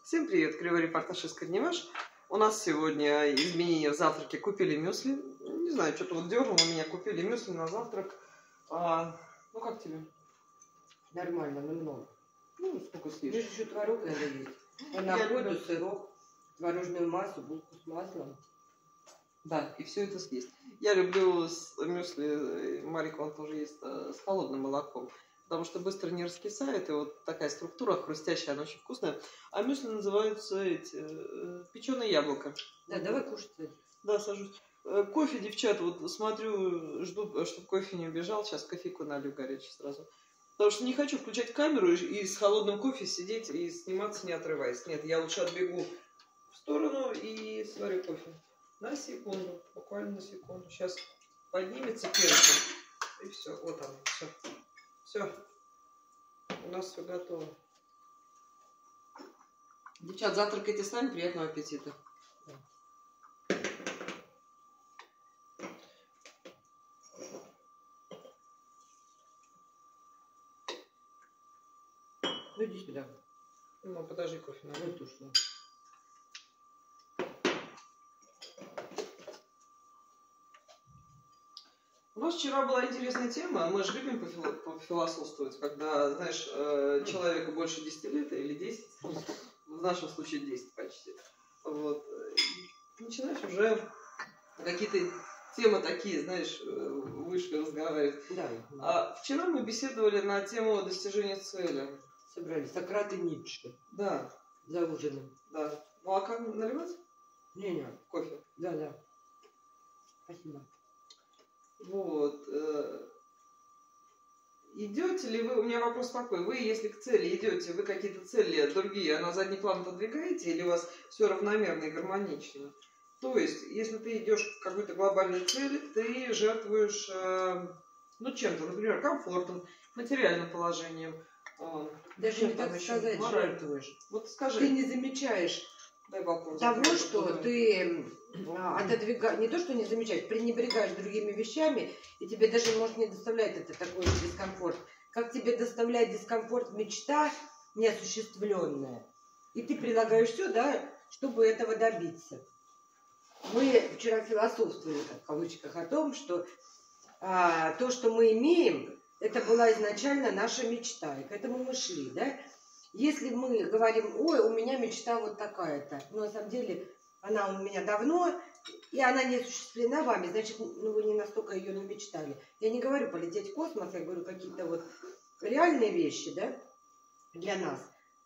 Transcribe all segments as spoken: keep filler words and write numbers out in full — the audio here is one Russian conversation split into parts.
Всем привет, кривой репортаж из Кадневаш. У нас сегодня изменения в завтраке. Купили мюсли. Не знаю, что-то вот дернуло меня. Купили мюсли на завтрак. А, ну как тебе? Нормально, но много. Ну, сколько съешь? Мне же еще творог надо есть. На воду, сырок, творожную массу, булку с маслом. Да, и все это съесть. Я люблю с мюсли, Марик, он тоже есть с холодным молоком. Потому что быстро не раскисает, и вот такая структура хрустящая, она очень вкусная. А мюсли называются эти, печеное яблоко. Да, давай кушать. Да, сажусь. Кофе, девчат, вот смотрю, жду, чтобы кофе не убежал. Сейчас кофейку налью горячий сразу. Потому что не хочу включать камеру и, и с холодным кофе сидеть и сниматься, не отрываясь. Нет, я лучше отбегу в сторону и сварю кофе. На секунду, буквально на секунду. Сейчас поднимется перцы. И все, вот оно, все. Все, у нас все готово. Девчат, завтракайте с нами, приятного аппетита. Ну иди сюда. Ну, подожди, кофе надо. Вот ушло. У нас вчера была интересная тема. Мы же любим пофилософствовать, когда, знаешь, человеку больше десяти лет или десять, в нашем случае десять почти. Вот. Начинаешь уже какие-то темы такие, знаешь, вышли разговаривать. Да. А вчера мы беседовали на тему достижения цели. Собрались. Сократ и Ницше. Да. За ужином. Да. Ну а как наливать? Не-не. Кофе. Да, да. Спасибо. Вот. Идете ли вы, у меня вопрос такой, вы если к цели идете, вы какие-то цели другие, а на задний план подвигаете, или у вас все равномерно и гармонично? То есть, если ты идешь к какой-то глобальной цели, ты жертвуешь, ну, чем-то, например, комфортом, материальным положением. Даже не так сказать, жертвуешь. Вот скажи. Ты не замечаешь Дай балкон, того, что ты отодвигаешь, не то, что не замечаешь, пренебрегаешь другими вещами, и тебе даже может не доставлять это такой дискомфорт. Как тебе доставляет дискомфорт мечта неосуществленная. И ты прилагаешь все, да, чтобы этого добиться. Мы вчера философствовали, в кавычках, о том, что а, то, что мы имеем, это была изначально наша мечта, и к этому мы шли, да. Если мы говорим, ой, у меня мечта вот такая-то, но на самом деле она у меня давно, и она не осуществлена вами, значит, ну, вы не настолько ее намечтали. Я не говорю полететь в космос, я говорю какие-то вот реальные вещи, да, для нас.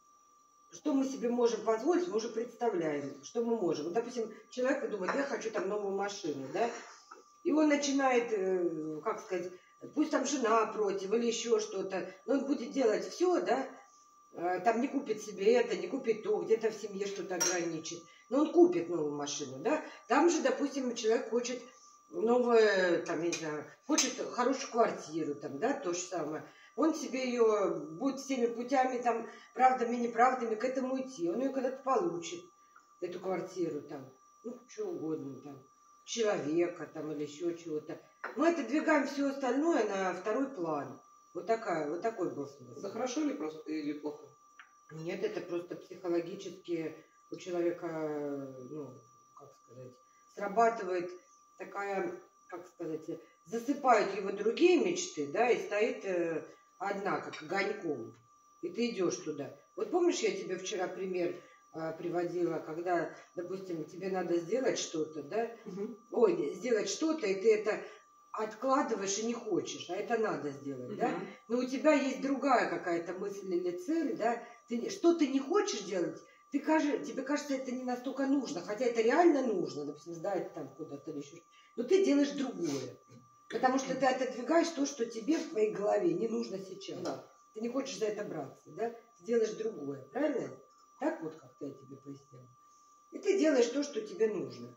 Что мы себе можем позволить, мы уже представляем, что мы можем. Вот, допустим, человек думает, я хочу там новую машину, да, и он начинает, как сказать, пусть там жена против или еще что-то, но он будет делать все, да, там не купит себе это, не купит то, где-то в семье что-то ограничит. Но он купит новую машину, да. Там же, допустим, человек хочет новую, там, не знаю, хочет хорошую квартиру, там, да, то же самое. Он себе ее будет всеми путями, там, правдами, неправдами к этому идти. Он ее когда-то получит, эту квартиру, там, ну, что угодно, там, человека, там, или еще чего-то. Мы отодвигаем все остальное на второй план. Вот такая, вот такой был смысл. Это хорошо или просто или плохо? Нет, это просто психологически у человека, ну, как сказать, срабатывает такая, как сказать, засыпают его другие мечты, да, и стоит э, одна, как огоньком, и ты идешь туда. Вот помнишь, я тебе вчера пример э, приводила, когда, допустим, тебе надо сделать что-то, да, угу. Ой, сделать что-то, и ты это откладываешь и не хочешь, а это надо сделать, uh-huh. да? Но у тебя есть другая какая-то мысль или цель, да? Ты, что ты не хочешь делать, ты, тебе кажется, это не настолько нужно, хотя это реально нужно, допустим, сдать там куда-то или еще что-то, но ты делаешь другое, потому что ты отодвигаешь то, что тебе в твоей голове не нужно сейчас. Да. Ты не хочешь за это браться, да? Ты делаешь другое, правильно? Так вот, как я тебе пояснила. И ты делаешь то, что тебе нужно.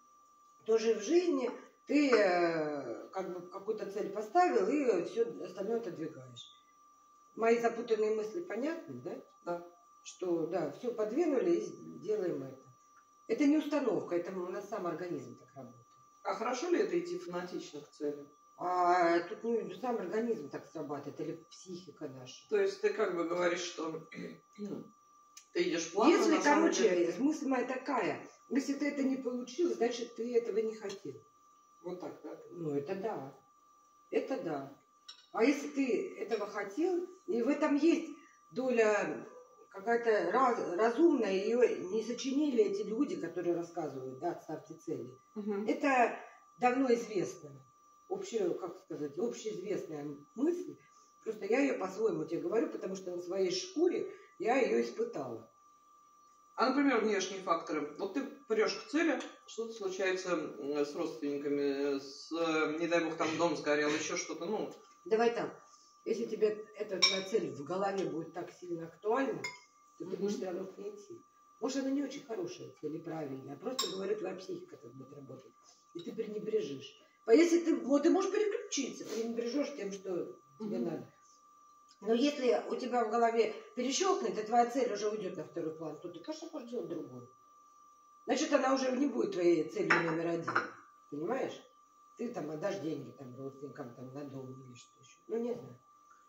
Тоже в жизни. Ты э, как бы какую-то цель поставил и все остальное отодвигаешь. Мои запутанные мысли понятны, да? Да. Что, да, все подвинули и делаем это. Это не установка, это у нас сам организм так работает. А хорошо ли это идти фанатично к цели? А тут не сам организм так срабатывает, или психика наша. То есть ты как бы говоришь, что Ты идешь плавно, Если, на самом короче, деле. мысль моя такая, если ты это не получил, значит, ты этого не хотел. Вот так, да? Ну, это да. Это да. А если ты этого хотел, и в этом есть доля какая-то раз, разумная, ее не сочинили эти люди, которые рассказывают, да, ставьте цели. Угу. Это давно известно. Общее, как сказать, общеизвестная мысль. Просто я ее по-своему тебе говорю, потому что на своей шкуре я ее испытала. А, например, внешние факторы. Вот ты прешь к цели, что-то случается с родственниками, с, не дай бог, там дом сгорел, еще что-то, ну... Давай так. Если тебе эта твоя цель в голове будет так сильно актуальна, то ты будешь все равно к ней идти. Может, она не очень хорошая цель и правильная, а просто, говорю, твоя психика так будет работать. И ты пренебрежишь. А если ты, вот ты можешь переключиться, пренебрежешь тем, что тебе mm-hmm. надо. Но если у тебя в голове перещелкнет, и твоя цель уже уйдет на второй план, то ты, конечно, можешь делать другую. Значит, она уже не будет твоей целью номер один. Понимаешь? Ты там отдашь деньги там, родственникам там, на дом или что еще. Ну, не знаю.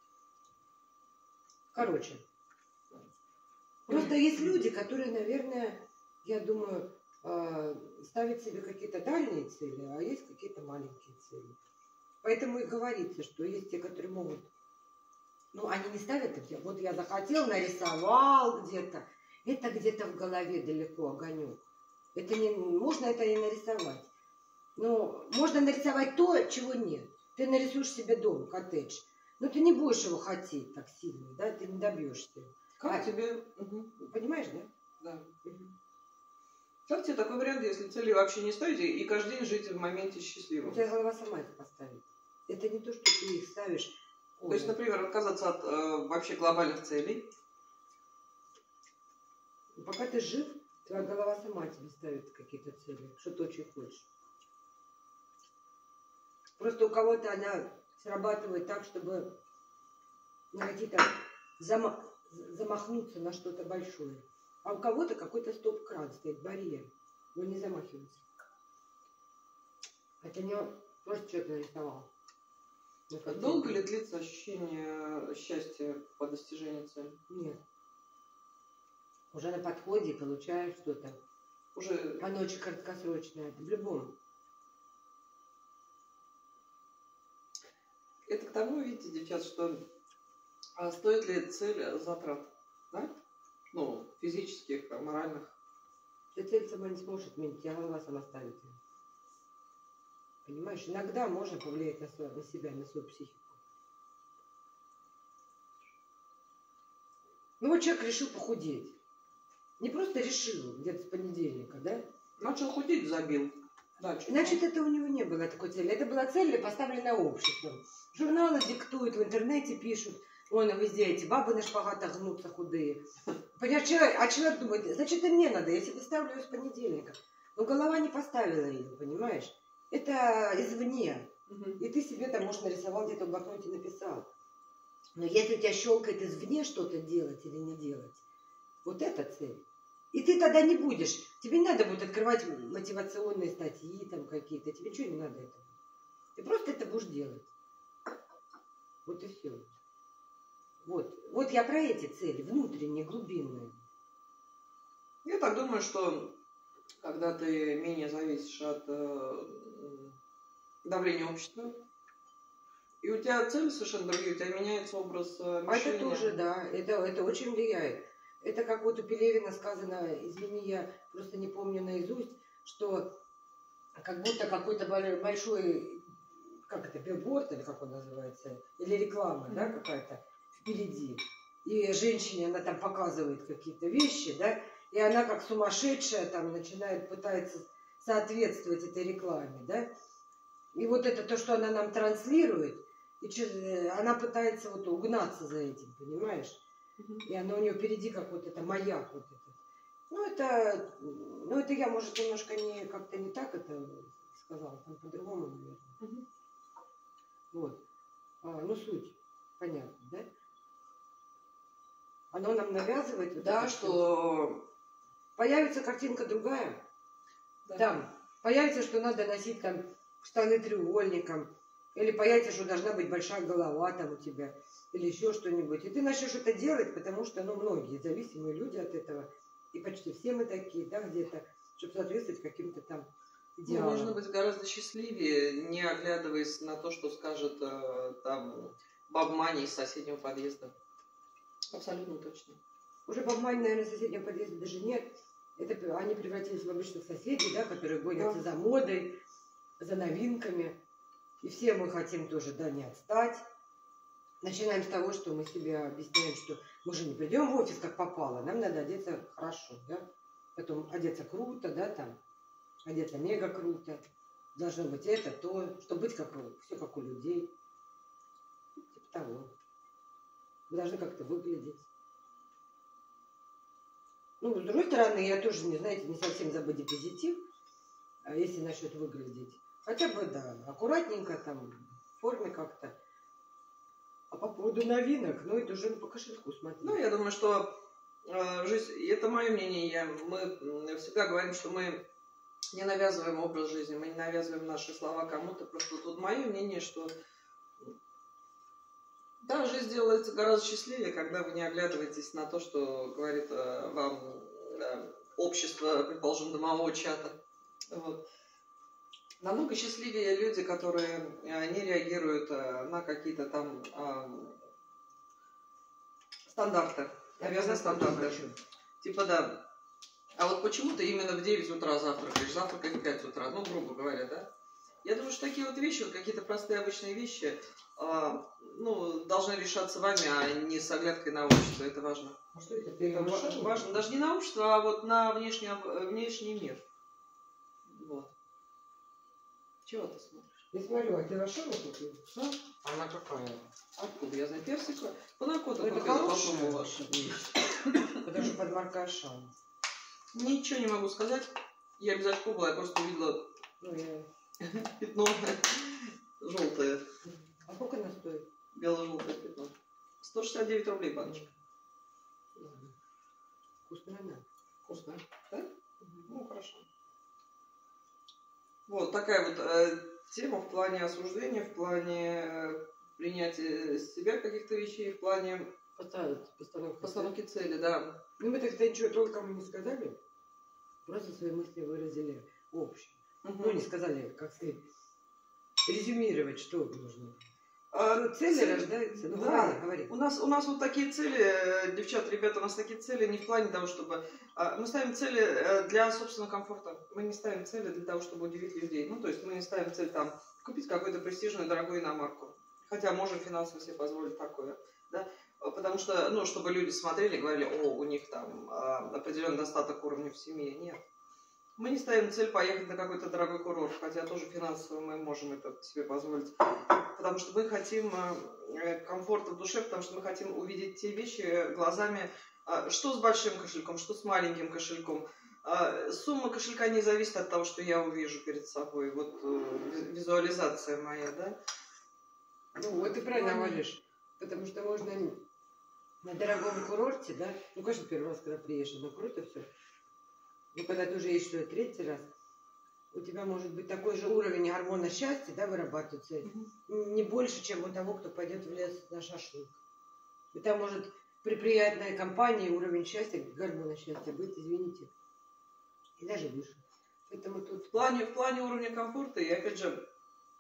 Короче. Просто есть люди, которые, наверное, я думаю, ставят себе какие-то дальние цели, а есть какие-то маленькие цели. Поэтому и говорится, что есть те, которые могут... Ну, они не ставят их. Вот я захотел, нарисовал где-то. Это где-то в голове далеко огонек. Это не... Можно это и нарисовать. Но можно нарисовать то, чего нет. Ты нарисуешь себе дом, коттедж. Но ты не будешь его хотеть так сильно, да? Ты не добьешься. Как а... тебе... Угу. Понимаешь, да? Да. Угу. Как тебе такой вариант, если цели вообще не ставите, и каждый день жить в моменте счастливым? У тебя голова сама это поставит. Это не то, что ты их ставишь. То есть, например, отказаться от э, вообще глобальных целей. Пока ты жив, твоя голова сама тебе ставит какие-то цели, что ты очень хочешь. Просто у кого-то она срабатывает так, чтобы на какие-то зама... замахнуться на что-то большое. А у кого-то какой-то стоп-кран стоит, барьер. Он не замахивается. Это не просто человек нарисовал. Долго ли длится ощущение счастья по достижению цели? Нет. Уже на подходе получаешь что-то. Уже... Оно очень краткосрочное. В любом. Это к тому, видите, девчат, что а стоит ли цель затрат? Да? Ну, физических, моральных. Ты цель сама не сможешь отменить, а голова сама ставит ее. Понимаешь, иногда можно повлиять на, свою, на себя, на свою психику. Ну вот человек решил похудеть. Не просто решил где-то с понедельника, да? Начал худеть, забил. Да, Значит, это у него не было такой цели. Это была цель, поставленная обществом. Журналы диктуют, в интернете пишут. Вон, везде эти бабы на шпагатах гнутся худые. Понимаешь, человек, а человек думает, значит, и мне надо, я себе ставлю ее с понедельника. Но голова не поставила ее, понимаешь? Это извне. Угу. И ты себе там, может, нарисовал, где-то в блокноте написал. Но если у тебя щелкает извне что-то делать или не делать, вот это цель. И ты тогда не будешь. Тебе не надо будет открывать мотивационные статьи там какие-то. Тебе ничего не надо этого. Ты просто это будешь делать. Вот и все. Вот. Вот я про эти цели, внутренние, глубинные. Я так думаю, что когда ты менее зависишь от э, давления общества, и у тебя цели совершенно другие, у тебя меняется образ э, мышления. А это тоже, да, это, это очень влияет. Это как вот у Пелевина сказано, извини, я просто не помню наизусть, что как будто какой-то большой, как это, билборд, или как он называется, или реклама, mm-hmm. да, какая-то впереди. И женщине она там показывает какие-то вещи, да, и она как сумасшедшая там начинает, пытается соответствовать этой рекламе, да. И вот это то, что она нам транслирует, и что, она пытается вот угнаться за этим, понимаешь? И оно у нее впереди как вот это маяк вот этот. Ну это, ну это я, может, немножко не как-то не так это сказала, там по-другому, наверное. Угу. Вот. А, ну суть, понятно, да? Оно нам навязывает. Вот да, что появится картинка другая. Да. Там появится, что надо носить там штаны треугольником, Или понятие, что должна быть большая голова там у тебя, или еще что-нибудь. И ты начнешь это делать, потому что, ну, многие зависимые люди от этого, и почти все мы такие, да, где-то, чтобы соответствовать каким-то там идеалам. Ну, нужно быть гораздо счастливее, не оглядываясь на то, что скажет э, там баба Маня из соседнего подъезда. Абсолютно точно. Уже баба Маня, наверное, в соседнем подъезде даже нет. Это, они превратились в обычных соседей, да, которые гонятся Да. за модой, за новинками. И все мы хотим тоже, да, не отстать. Начинаем с того, что мы себе объясняем, что мы же не придем в офис как попало, нам надо одеться хорошо, да. Потом одеться круто, да, там, одеться мега круто. Должно быть это, то, чтобы быть как у, все как у людей. Типа того. Вы должны как-то выглядеть. Ну, с другой стороны, я тоже, не знаете, не совсем за бодипозитив, а если насчет выглядеть. Хотя бы, да, аккуратненько там, в форме как-то. А по поводу новинок, ну, это уже по кошельку смотреть. Ну, я думаю, что э, жизнь, и это мое мнение, я, мы всегда говорим, что мы не навязываем образ жизни, мы не навязываем наши слова кому-то. Просто тут мое мнение, что да, жизнь делается гораздо счастливее, когда вы не оглядываетесь на то, что говорит э, вам э, общество, предположим, домового чата. Вот. Намного счастливее люди, которые э, не реагируют э, на какие-то там э, стандарты, навязанные стандарты. Типа, да. А вот почему ты именно в девять утра завтракаешь, завтракай в пять утра, ну, грубо говоря, да? Я думаю, что такие вот вещи, вот какие-то простые обычные вещи, э, ну, должны решаться вами, а не с оглядкой на общество. Это важно. А что это? Это важно, важно. Даже не на общество, а вот на внешний, внешний мир. Вот. Чего ты смотришь? Я смотрю, а ты лошадку купил? А? Она какая? Откуда? Я знаю, персика. Панакота Это купила, хорошая попробовала. вещь. Потому что под маркой Ашан. Ничего не могу сказать. Я без очков была, я просто увидела Ну, я... пятно желтое. А сколько она стоит? Бело-желтое пятно. сто шестьдесят девять рублей баночка. Вкусная она. Вкусная. Да? Ну, хорошо. Вот такая вот э, тема в плане осуждения, в плане э, принятия себя каких-то вещей, в плане Поставить постановку. постановки цели, да. Ну, мы тогда ничего толком не сказали. Просто свои мысли выразили общие. Угу. Ну, не сказали, как сказать, резюмировать, что нужно. А, Ну, цели цель- рождаются. Ну, да. говори, говори. У нас, у нас вот такие цели, э, девчата, ребята, у нас такие цели не в плане того, чтобы... а, Мы ставим цели э, для собственного комфорта. Мы не ставим цели для того, чтобы удивить людей. Ну, то есть мы не ставим цель там купить какую-то престижную, дорогую иномарку. Хотя можем финансово себе позволить такое. Да? Потому что, ну, чтобы люди смотрели и говорили, о, у них там а, определенный достаток уровня в семье. Нет. Мы не ставим цель поехать на какой-то дорогой курорт, хотя тоже финансово мы можем это себе позволить. Потому что мы хотим э, комфорта в душе, потому что мы хотим увидеть те вещи глазами, э, что с большим кошельком, что с маленьким кошельком. Э, сумма кошелька не зависит от того, что я увижу перед собой. Вот э, визуализация моя, да? Ну, вот ты правильно говоришь. Потому что можно на дорогом курорте, да, ну, конечно, первый раз, когда приедешь на курорт, и все. Но когда ты уже едешь туда третий раз, у тебя может быть такой же уровень гормона счастья, да, вырабатывается, Угу. не больше, чем у того, кто пойдет в лес на шашлык. И там может при приятной компании уровень счастья, гормона счастья быть, извините, и даже выше. Поэтому тут... В плане, в плане уровня комфорта, и опять же,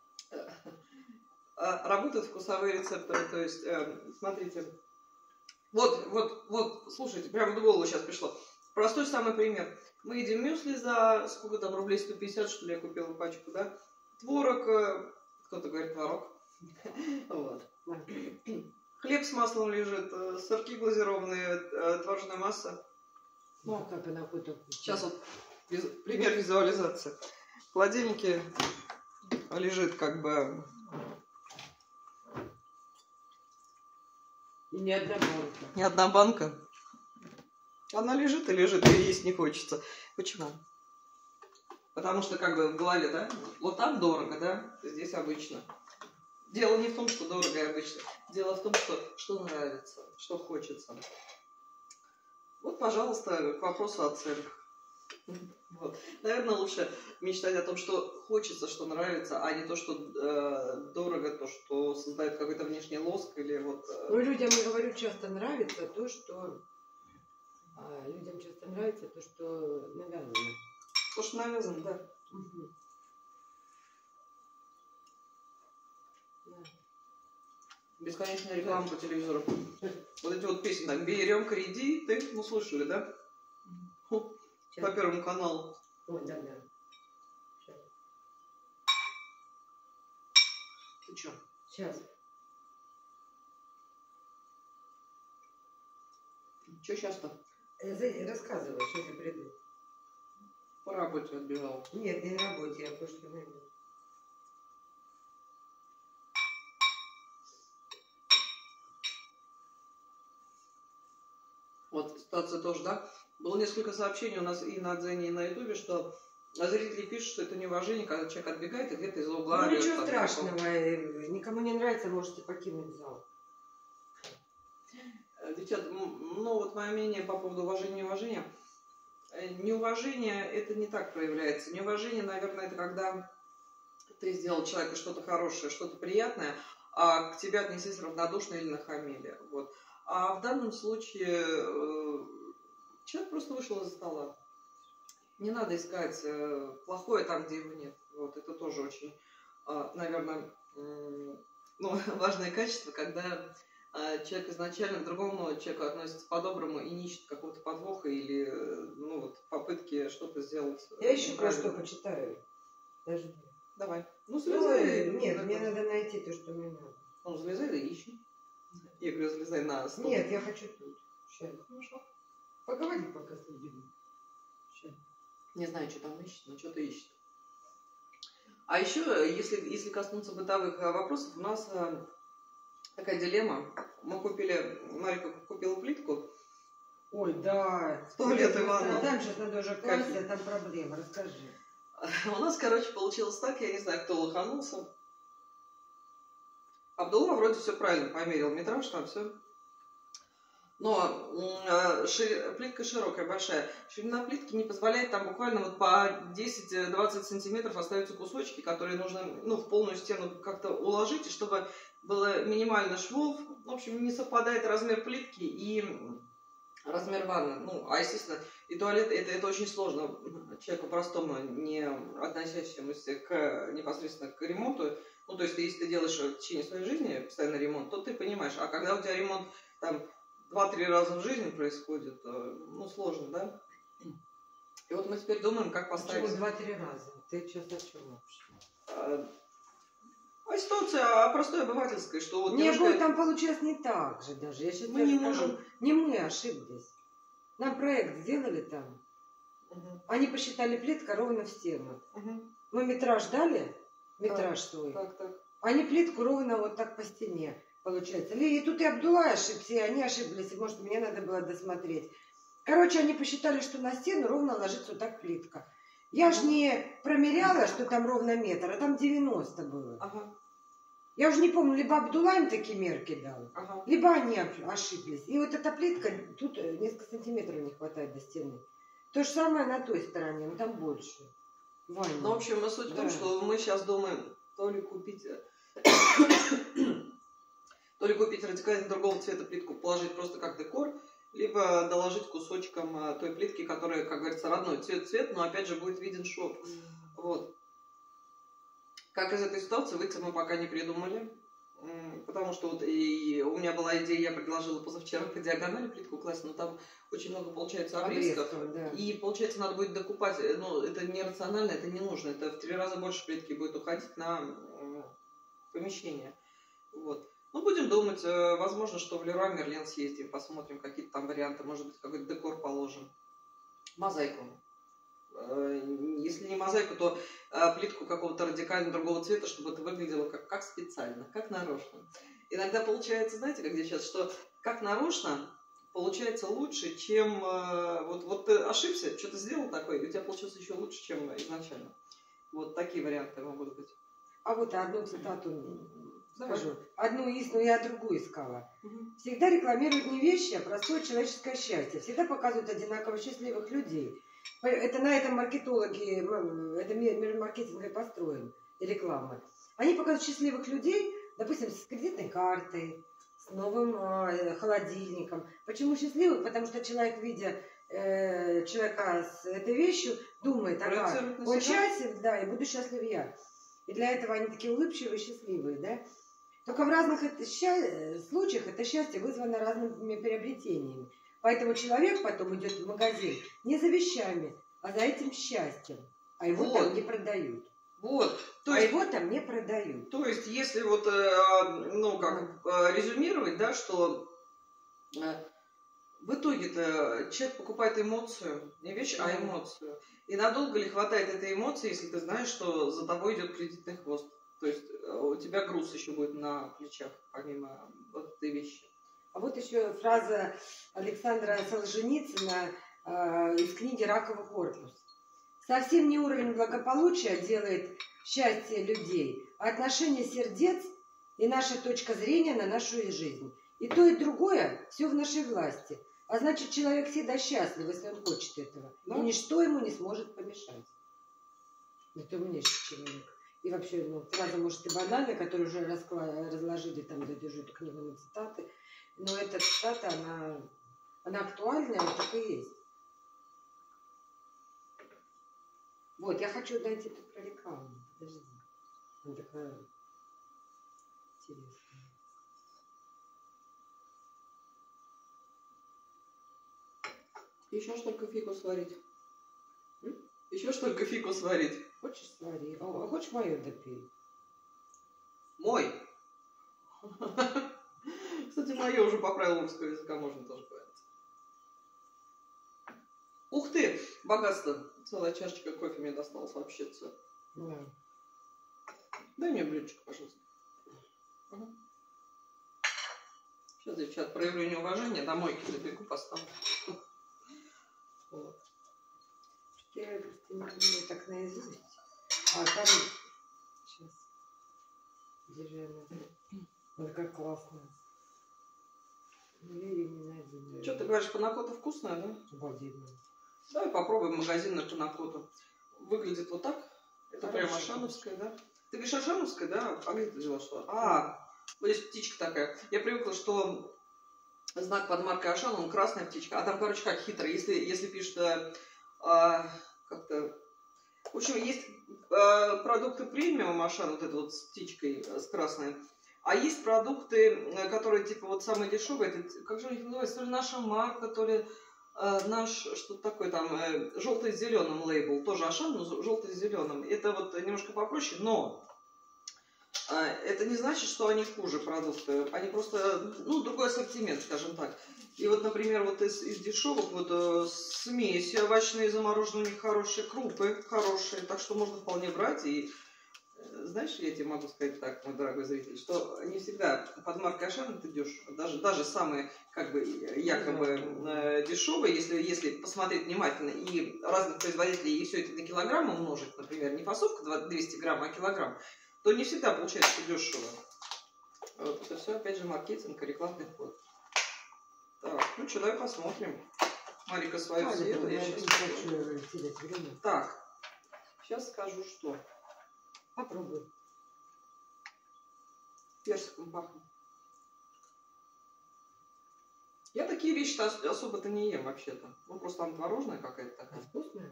работают вкусовые рецепторы. То есть, смотрите, вот, вот, вот, слушайте, прямо в голову сейчас пришло. Простой самый пример. Мы едим мюсли за сколько там рублей, сто пятьдесят, что ли, я купила пачку, да? Творог, кто-то говорит творог. Вот. Хлеб с маслом лежит, сырки глазированные, творожная масса. Ну, как она охота. Сейчас вот виз- пример визуализации. В холодильнике лежит как бы... И ни одна банка. Ни одна банка. Она лежит и лежит, и есть не хочется. Почему? Потому что как бы в голове, да? Вот там дорого, да? Здесь обычно. Дело не в том, что дорого и обычно. Дело в том, что, что нравится, что хочется. Вот, пожалуйста, к вопросу о целях. Вот. Наверное, лучше мечтать о том, что хочется, что нравится, а не то, что э, дорого, то, что создает какой-то внешний лоск или вот... Э... Ну, людям, я говорю, часто нравится то, что... А, людям часто нравится то, что навязано. То, что навязано, да. Угу. Да. Бесконечная реклама по телевизору. Вот эти вот песни, так, берем кредиты, ну, слышали, да? По Первому каналу. Ой, да, да. Сейчас. Ты чё? Сейчас. Чё сейчас-то? Рассказывай, что я приду. По работе отбежал. Нет, не на работе, я кое-что найду. Вот ситуация тоже, да? Было несколько сообщений у нас и на Дзене, и на Ютубе, что зрители пишут, что это неуважение, когда человек отбегает и где-то из угла... Ну, ничего страшного. Такого. Никому не нравится, можете покинуть зал. Девчата, ну вот мое мнение по поводу уважения и неуважения. Неуважение это не так проявляется. Неуважение, наверное, это когда ты сделал человеку что-то хорошее, что-то приятное, а к тебе отнеслись равнодушно или нахамили. Вот. А в данном случае человек просто вышел из-за стола. Не надо искать плохое там, где его нет. Вот. Это тоже очень, наверное, ну, важное качество, когда человек изначально к другому человеку относится по-доброму и не ищет какого-то подвоха или ну, вот, попытки что-то сделать. Я еще кое-что почитаю. Даже... Давай. Ну, слезай. Ну, нет, мне надо найти то, что мне надо. Ну, залезай, да ищи. Я говорю, залезай на стол. Нет, я хочу тут. Сейчас. Хорошо. Поговори пока с людьми. Сейчас. Не знаю, что там ищет, но что-то ищет. А еще, если, если коснуться бытовых вопросов, у нас такая дилемма. Мы купили, Марика купила плитку. Ой, да. Туалет Ивана. Там сейчас надо уже класть, а там проблема. Расскажи. У нас, короче, получилось так, я не знаю, кто лоханулся. Абдулла вроде все правильно померил, метраж там все. Но э, шир... плитка широкая, большая. Ширина плитки не позволяет там буквально вот по десять-двадцать сантиметров остаются кусочки, которые нужно ну, в полную стену как-то уложить, и чтобы было минимально швов. В общем, не совпадает размер плитки и размер ванны. Ну, а естественно, и туалет это, это очень сложно человеку простому, не относящемуся к, непосредственно к ремонту. Ну, то есть, если ты делаешь в течение своей жизни постоянно ремонт, то ты понимаешь. А когда у тебя ремонт там два-три раза в жизни происходит, ну, сложно, да? И вот мы теперь думаем, как поставить... Почему два-три раза? Ты сейчас о чем вообще? А, а ситуация простой обывательская, что вот Мне девушка... будет там получилось не так же даже. Я сейчас мы не скажу. можем... Не мы ошиблись. Нам проект сделали там. Угу. Они посчитали плитка ровно в стену. Угу. Мы метраж дали, метраж так, свой. Так, так. Они плитку ровно вот так по стене, получается. И тут и Абдулла ошибся, и они ошиблись. И, может, мне надо было досмотреть. Короче, они посчитали, что на стену ровно ложится вот так плитка. Я же не промеряла, что там ровно метр, а там девяносто было. Ага. Я уже не помню, либо Абдулла им такие мерки дал, ага. либо они ошиблись. И вот эта плитка, тут несколько сантиметров не хватает до стены. То же самое на той стороне, но там больше. Ваня. Ну, в общем, суть в том, да. что мы сейчас думаем, то ли купить... то ли купить радикально другого цвета плитку, положить просто как декор, либо доложить кусочком той плитки, которая, как говорится, родной цвет-цвет, но опять же будет виден шов. Вот. Как из этой ситуации выйти мы пока не придумали. Потому что вот и у меня была идея, я предложила позавчера по диагонали плитку класть, но там очень много получается обрезков. Обрезков, да. И получается надо будет докупать, ну это нерационально, это не нужно. Это в три раза больше плитки будет уходить на помещение. Вот. Ну, будем думать, возможно, что в Леруа Мерлен съездим, посмотрим какие-то там варианты, может быть, какой-то декор положим. Мозаику. Если не мозаику, то плитку какого-то радикально другого цвета, чтобы это выглядело как, как специально, как нарочно. Иногда получается, знаете, как сейчас, что как нарочно получается лучше, чем... Вот, вот ты ошибся, что-то сделал такое, и у тебя получилось еще лучше, чем изначально. Вот такие варианты могут быть. А вот одну цитату Давай. скажу. Одну истину я другую искала. Угу. Всегда рекламируют не вещи, а простое человеческое счастье. Всегда показывают одинаково счастливых людей. Это на этом маркетологи, это мир маркетинга и построен, и реклама. Они показывают счастливых людей, допустим, с кредитной картой, с новым э, холодильником. Почему счастливых? Потому что человек, видя э, человека с этой вещью, думает, ага, он счастлив, да, и буду счастлив я. И для этого они такие улыбчивые, счастливые, да. Только в разных это сча... случаях это счастье вызвано разными приобретениями. Поэтому человек потом идет в магазин не за вещами, а за этим счастьем. А его вот там не продают. Вот. То а есть, его там не продают. То есть, если вот, ну, как резюмировать, да, что в итоге-то человек покупает эмоцию, не вещь, а эмоцию. И надолго ли хватает этой эмоции, если ты знаешь, что за тобой идет кредитный хвост? То есть у тебя груз еще будет на плечах, помимо вот этой вещи. А вот еще фраза Александра Солженицына э, из книги «Раковый корпус». Совсем не уровень благополучия делает счастье людей, а отношение сердец и наша точка зрения на нашу жизнь. И то, и другое все в нашей власти. А значит, человек всегда счастлив, если он хочет этого. Да? И ничто ему не сможет помешать. Это умнейший человек. И вообще, ну, фраза, может, и банальная, которую уже раскла- разложили, там, задержу эту книгу на цитаты. Но эта цитата, она, она актуальная, вот так и есть. Вот, я хочу найти тут про рекламу. Подожди. Она такая интересная. Еще ж только фикус сварить. М? Еще ж только фикус сварить. Хочешь свари? А хочешь мою допей? Мой? Кстати, мое уже по правилам русского языка можно тоже говорить. Ух ты! Богатство! Целая чашечка кофе мне досталась вообще все. Да. Дай мне блюдечко, пожалуйста. Угу. Сейчас, девчат, проявлю неуважение, на мойке забегу, поставлю. Вот. Я просто не помню так наизусть. А там... Сейчас. Где же она? Она как классная. Ну, я ее не найду. Что ты говоришь, панакота вкусная, да? Обалденно. Давай попробуем магазинную панакоту. Выглядит вот так. Это Хорошо. Прям ашановская, да? Ты говоришь ашановская, да? А где ты взяла что? А, вот здесь птичка такая. Я привыкла, что знак под маркой Ашан, он красная птичка. А там, короче, как хитро. Если, если пишут а, как-то... В общем, есть а, продукты премиум Ашан, вот эта вот с птичкой, с красной. А есть продукты, которые, типа, вот самые дешевые. Это, как же у них называется? То ли наша марка, то ли а, наш, что-то такое там, э, желтый с зеленым лейбл. Тоже Ашан, но желтый с зеленым. Это вот немножко попроще, но... Это не значит, что они хуже продукты, они просто, ну, другой ассортимент, скажем так. И вот, например, вот из, из дешевых, вот э, смеси овощные замороженные, у них хорошие, крупы хорошие, так что можно вполне брать. И э, знаешь, я тебе могу сказать так, мой дорогой зритель, что не всегда под маркой Ашан это дешево. Даже, даже самые, как бы, якобы э, дешевые, если, если посмотреть внимательно, и разных производителей, и все это на килограмм умножить, например, не фасовка двести грамм, а килограмм, то не всегда получается дешево. Вот это все, опять же, маркетинг и рекламный ход. Так, ну что, давай посмотрим. Марика свою съела, я сейчас хочу. Так, сейчас скажу, что. Попробуй. Персиком пахнет. Я такие вещи особо-то не ем вообще-то. Ну, просто там творожная какая-то такая. Вкусная?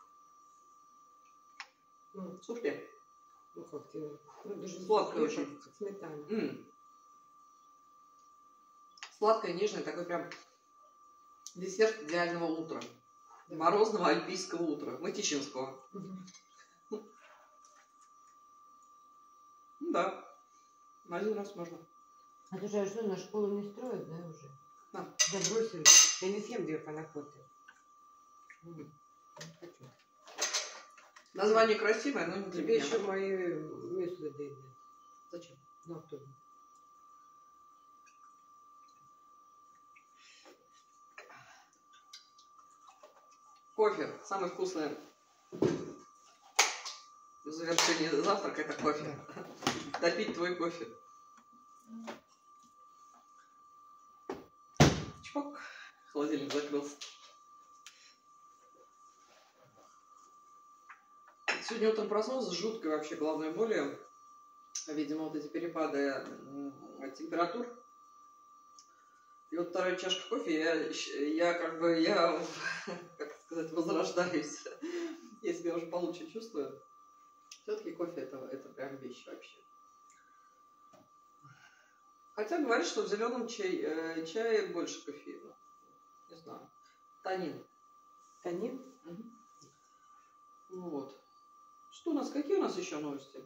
Ну, суфле. Ну, как тебе? Ну, даже сладкая очень. Как сметана. М-м. Сладкое, нежное, такой прям десерт идеального утра. Да. Морозного альпийского утра. Мытищинского. Угу. Ну да. На один раз можно. А ты же, а что, на школу не строят, да, уже? Да. Забросили. Я не съем две панакоты. Не хочу. Название красивое, но не для Тебе меня. еще мои мюсли дают. Зачем? Ну, кто? Кофе. Самое вкусное в завершении завтрака это кофе. Допить твой кофе. Чпок. Холодильник закрылся. Сегодня утром проснулся с жуткой вообще головной болью. Видимо, вот эти перепады температур. И вот вторая чашка кофе, я, я как бы, я, как сказать, возрождаюсь. Я себя уже получше чувствую. Все-таки кофе это, это прям вещь вообще. Хотя говорят, что в зеленом чай, э, чае больше кофеина. Не знаю. Танин. Танин? Угу. Вот. Что у нас? Какие у нас еще новости?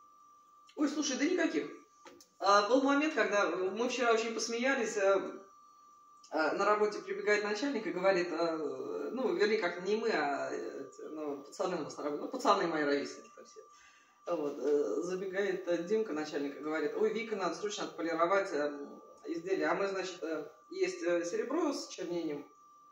Ой, слушай, да никаких. А, был момент, когда мы вчера очень посмеялись. А, а, на работе прибегает начальник и говорит, а, ну, вернее, как не мы, а ну, пацаны у нас на работе. Ну, пацаны мои ровесники все. Вот. Забегает Димка, начальник, и говорит, ой, Вика, надо срочно отполировать изделие. А мы, значит, есть серебро с чернением,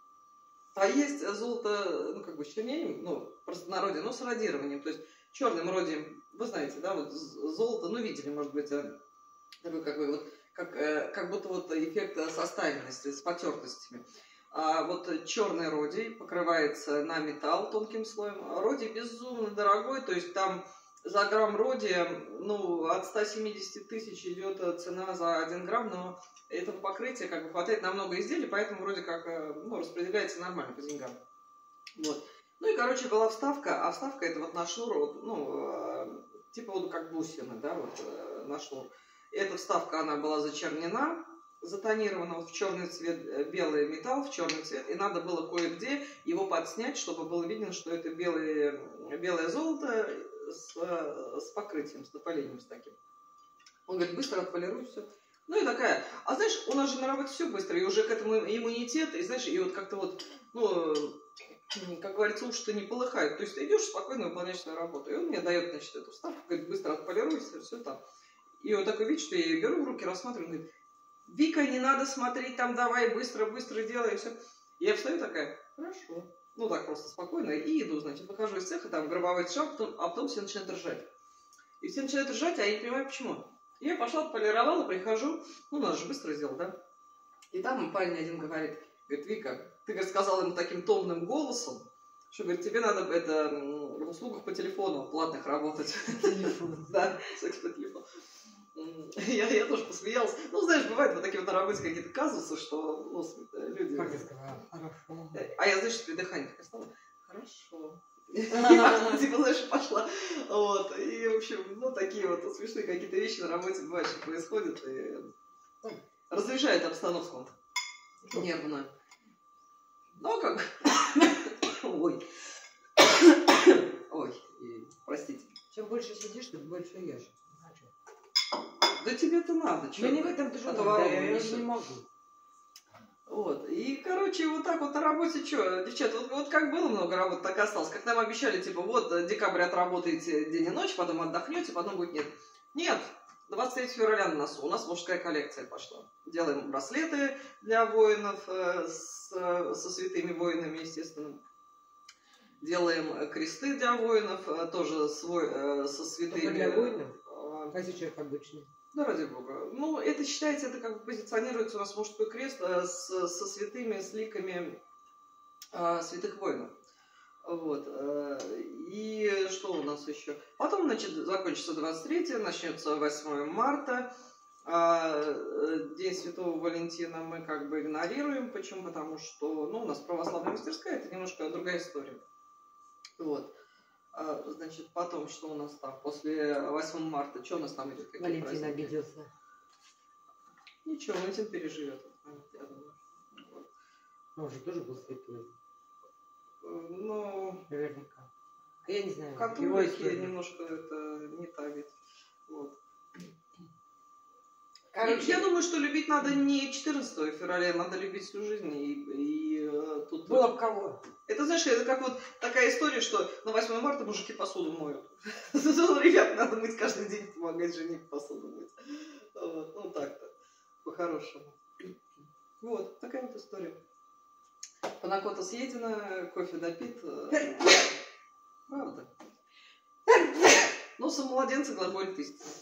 а есть золото, ну, как бы с чернением, ну, в простонародье, но с радированием. То есть черным родием, вы знаете, да, вот золото, ну, видели, может быть, такой, как бы, вот, как, как будто вот эффект составленности, с потертостями. А вот черный родий покрывается на металл тонким слоем. Родий безумно дорогой, то есть там за грамм родия, ну, от ста семидесяти тысяч идет цена за один грамм, но этого покрытия как бы хватает на много изделий, поэтому вроде как, ну, распределяется нормально по деньгам. Вот. Ну и, короче, была вставка, а вставка это вот на шнур, вот, ну, типа вот как бусины, да, вот на шнур. Эта вставка, она была зачернена, затонирована вот в черный цвет, белый металл в черный цвет, и надо было кое-где его подснять, чтобы было видно, что это белое, белое золото с, с покрытием, с напылением с таким. Он говорит, быстро отполируй все. Ну и такая, а знаешь, у нас же на работе все быстро, и уже к этому иммунитет, и знаешь, и вот как-то вот, ну, как говорится, уши-то не полыхают. То есть ты идешь спокойно выполняешь свою работу. И он мне дает, значит, эту вставку, говорит, быстро отполируй, все, все там. И вот такой вид, что я ее беру в руки, рассматриваю, он говорит, Вика, не надо смотреть там, давай, быстро-быстро делай, и все. Я встаю такая, хорошо. Ну так просто спокойно, и иду, значит, выхожу из цеха, там гробовой шаг, потом, а потом все начинают ржать. И все начинают ржать, а я не понимаю, почему. Я пошла, отполировала, прихожу, ну, надо же быстро сделать, да? И там парень один говорит, говорит, Вика, ты, говорит, сказала ему таким томным голосом, что, говорит, тебе надо это, в услугах по телефону платных работать. Телефон. Да, секс по телефону. Я, я тоже посмеялась. Ну, знаешь, бывает вот такие вот на работе какие-то казусы, что, ну, люди... Как я сказала? Хорошо. А я, знаешь, при дыхании такая стала, хорошо. Я, типа, знаешь, пошла. Вот. И, в общем, ну, такие вот смешные какие-то вещи на работе бывает, что происходят. И разряжает обстановку нервную. Ну, как... Ой. Ой, простите. Чем больше сидишь, тем больше ешь. Да тебе-то надо. Ну не в этом ты же надо, я уже не могу. Вот. И, короче, вот так вот на работе, что, девчата, вот, вот как было много работы, так и осталось. Как нам обещали, типа, вот, декабрь отработаете день и ночь, потом отдохнете, потом будет нет. Нет, двадцать третьего февраля на носу, у нас мужская коллекция пошла. Делаем браслеты для воинов э, с, со святыми воинами, естественно. Делаем кресты для воинов, э, тоже свой, э, со святыми. Только для воинов? А сейчас обычно? Да, ради бога. Ну, это считается, это как бы позиционируется у нас мужской крест э, с, со святыми, с ликами э, святых воинов. Вот. Э, и что у нас еще? Потом, значит, закончится двадцать третье, начнется восьмое марта. Э, День Святого Валентина мы как бы игнорируем. Почему? Потому что, ну, у нас православная мастерская, это немножко другая история. Вот. Значит, потом, что у нас там, после восьмого марта, что у нас там идет? Валентин обиделся. Ничего, Валентин переживет. Я думаю. Вот. Он же тоже был святой. Ну, наверняка. Я не знаю. Католики немножко это не та ведь. Вот. Короче, я думаю, что любить надо не четырнадцатого февраля, надо любить всю жизнь. И, и э, тут... Было бы кого. Это, знаешь, это как вот такая история, что на восьмое марта мужики посуду моют. Ребят, надо мыть каждый день, помогать жене посуду мыть. Вот, ну так-то, по-хорошему. Вот, такая вот история. Панакота съедена, кофе допит. Правда. Ну, самомладенцы глаголит истина.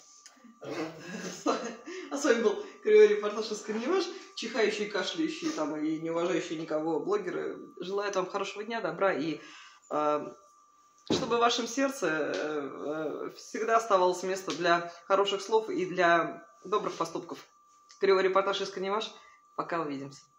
А с вами был кривой репортаж из Корневаж. Чихающие, кашляющие там и не уважающие никого блогеры желают вам хорошего дня, добра и э, чтобы в вашем сердце всегда оставалось место для хороших слов и для добрых поступков. Кривой репортаж «Искренне ваш». Пока увидимся.